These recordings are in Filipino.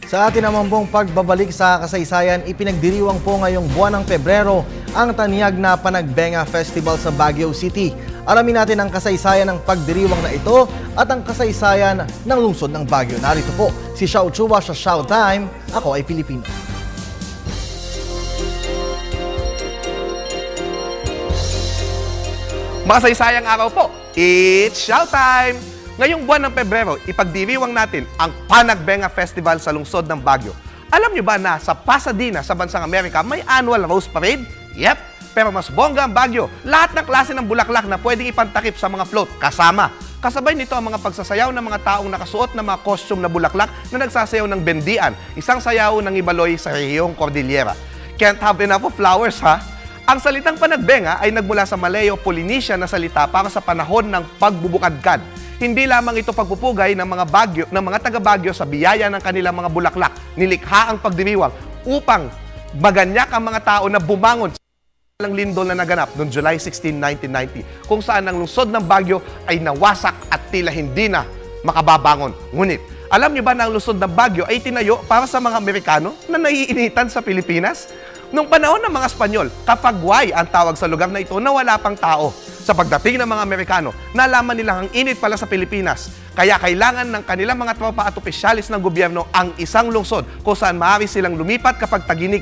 Sa atin namang pong pagbabalik sa kasaysayan, ipinagdiriwang po ngayong buwan ng Pebrero ang tanyag na Panagbenga Festival sa Baguio City. Alamin natin ang kasaysayan ng pagdiriwang na ito at ang kasaysayan ng lungsod ng Baguio. Narito po si Xiao sa Xiao Time. Ako ay Pilipino. Makasaysayang araw po, it's Xiao Time! Ngayong buwan ng Pebrero, ipagdiriwang natin ang Panagbenga Festival sa lungsod ng Baguio. Alam nyo ba na sa Pasadena, sa bansang Amerika, may annual Rose Parade? Yep, pero mas bongga ang Baguio. Lahat ng klase ng bulaklak na pwedeng ipantakip sa mga float, kasama. Kasabay nito ang mga pagsasayaw ng mga taong nakasuot ng mga costume na bulaklak na nagsasayaw ng bendian, isang sayaw ng ibaloy sa rehiyong Cordillera. Can't have enough of flowers, ha? Ang salitang Panagbenga ay nagmula sa Malayo-Polynesian na salita para sa panahon ng pagbubukadkad. Hindi lamang ito pagpupugay ng mga taga-Baguio sa biyaya ng kanilang mga bulaklak. Nilikha ang pagdiriwang upang maganyak ang mga tao na bumangon sa lindol na naganap noong July 16, 1990, kung saan ang lungsod ng Baguio ay nawasak at tila hindi na makababangon. Ngunit, alam niyo ba na ang lungsod ng Baguio ay tinayo para sa mga Amerikano na naiinitan sa Pilipinas? Noong panahon ng mga Espanyol, Kapagway ang tawag sa lugar na ito na wala pang tao. Sa pagdating ng mga Amerikano, nalaman nila ang init pala sa Pilipinas. Kaya kailangan ng kanilang mga tropa at opisyalis ng gobyerno ang isang lungsod kung saan maaari silang lumipat kapag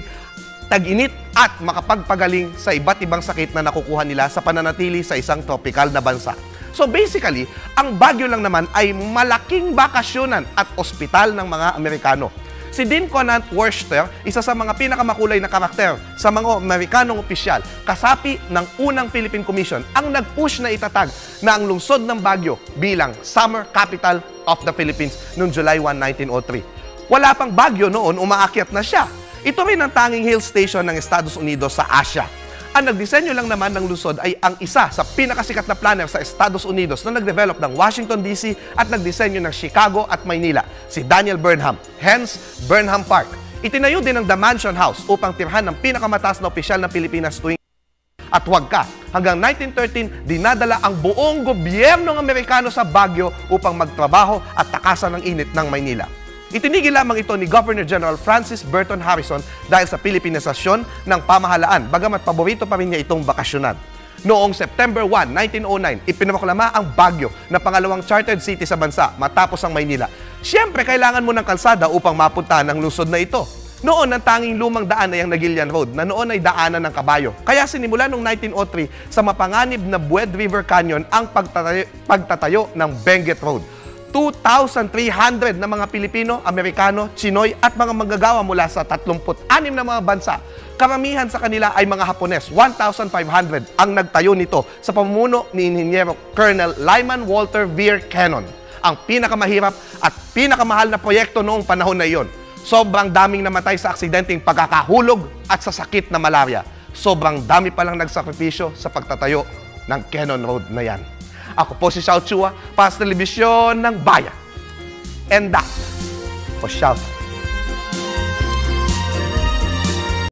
tag-init at makapagpagaling sa iba't ibang sakit na nakukuha nila sa pananatili sa isang tropical na bansa. So basically, ang Baguio lang naman ay malaking bakasyonan at ospital ng mga Amerikano. Si Dean Conant Worcester, isa sa mga pinakamakulay na karakter sa mga Amerikanong opisyal, kasapi ng unang Philippine Commission, ang nag-push na itatag na ang lungsod ng Baguio bilang Summer Capital of the Philippines noong July 1, 1903. Wala pang Baguio noon, umaakyat na siya. Ito rin ang tanging hill station ng Estados Unidos sa Asia. Ang nagdisenyo lang naman ng lungsod ay ang isa sa pinakasikat na planner sa Estados Unidos na nag-develop ng Washington, D.C. at nagdisenyo ng Chicago at Maynila, si Daniel Burnham, hence Burnham Park. Itinayo din ang The Mansion House upang tirhan ng pinakamataas na opisyal ng Pilipinas tuwing at huwag ka. Hanggang 1913, dinadala ang buong gobyernong Amerikano sa Baguio upang magtrabaho at takasan ng init ng Maynila. Itinigil lamang ito ni Governor General Francis Burton Harrison dahil sa Pilipinisasyon ng pamahalaan, bagamat paborito pa rin niya itong bakasyonan. Noong September 1, 1909, ipinaproklama ang Baguio na pangalawang chartered city sa bansa matapos ang Maynila. Siyempre, kailangan mo ng kalsada upang mapuntahan ang lungsod na ito. Noon, ang tanging lumang daan ay ang Nagilian Road na noon ay daanan ng kabayo. Kaya sinimula noong 1903 sa mapanganib na Bued River Canyon ang pagtatayo ng Benguet Road. 2,300 na mga Pilipino, Amerikano, Chinoy at mga manggagawa mula sa 36 na mga bansa. Karamihan sa kanila ay mga Hapones. 1,500 ang nagtayo nito sa pamumuno ni Inhinyero Colonel Lyman Walter Veer Kennon. Ang pinakamahirap at pinakamahal na proyekto noong panahon na iyon. Sobrang daming namatay sa aksidenteng pagkakahulog at sa sakit na malaria. Sobrang dami palang nagsakripisyo sa pagtatayo ng Kennon Road na yan. Ako po si Xiao para sa telebisyon ng Bayan. And that was Xiao.